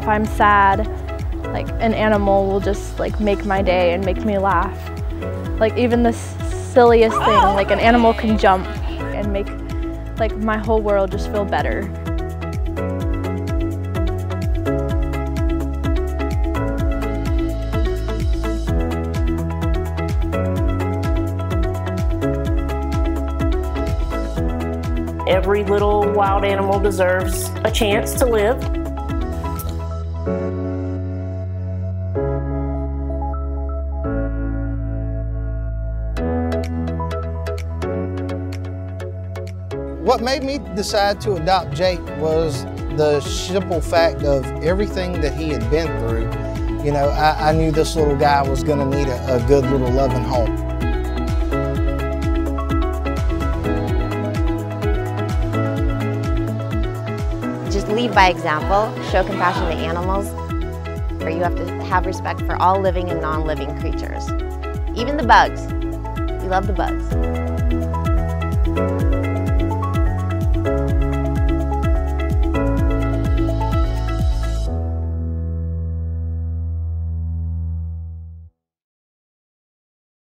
if I'm sad, like an animal will just like make my day and make me laugh. Like even the silliest thing, like an animal can jump and make like my whole world just feel better. Every little wild animal deserves a chance to live. What made me decide to adopt Jake was the simple fact of everything that he had been through. You know, I knew this little guy was going to need a good little loving home. Just lead by example, show compassion to animals, or you have to have respect for all living and non-living creatures. Even the bugs. We love the bugs.